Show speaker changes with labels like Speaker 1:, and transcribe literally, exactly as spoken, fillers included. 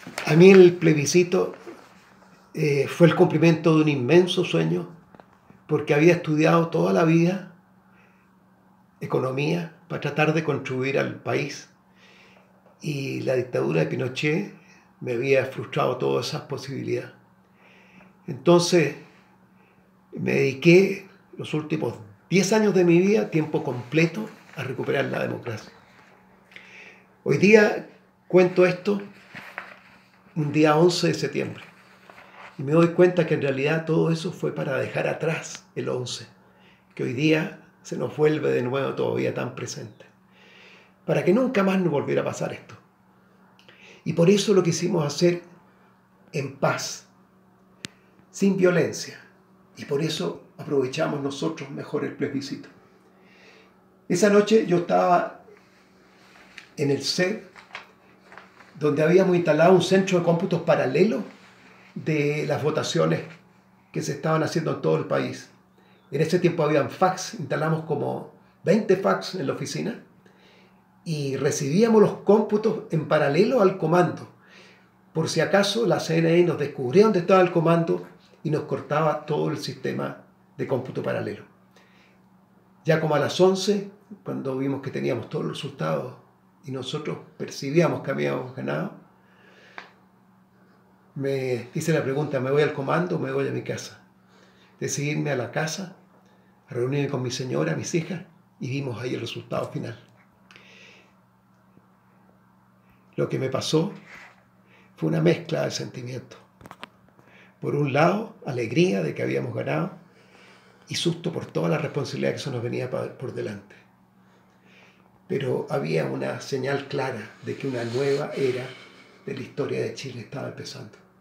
Speaker 1: A mí el plebiscito eh, fue el cumplimiento de un inmenso sueño, porque había estudiado toda la vida economía para tratar de contribuir al país, y la dictadura de Pinochet me había frustrado todas esas posibilidades. Entonces me dediqué los últimos diez años de mi vida, tiempo completo, a recuperar la democracia. Hoy día cuento esto un día once de septiembre y me doy cuenta que en realidad todo eso fue para dejar atrás el once, que hoy día se nos vuelve de nuevo todavía tan presente, para que nunca más nos volviera a pasar esto. Y por eso lo quisimos hacer en paz, sin violencia, y por eso aprovechamos nosotros mejor el plebiscito. Esa noche yo estaba en el C E D, donde habíamos instalado un centro de cómputos paralelo de las votaciones que se estaban haciendo en todo el país. En ese tiempo habían fax, instalamos como veinte fax en la oficina y recibíamos los cómputos en paralelo al comando, por si acaso la C N I nos descubría dónde estaba el comando y nos cortaba todo el sistema de cómputo paralelo. Ya como a las once, cuando vimos que teníamos todos los resultados y nosotros percibíamos que habíamos ganado, me hice la pregunta: ¿me voy al comando o me voy a mi casa? Decidí irme a la casa, a reunirme con mi señora, mis hijas, y vimos ahí el resultado final. Lo que me pasó fue una mezcla de sentimientos. Por un lado, alegría de que habíamos ganado y susto por toda la responsabilidad que eso nos venía por delante. Pero había una señal clara de que una nueva era de la historia de Chile estaba empezando.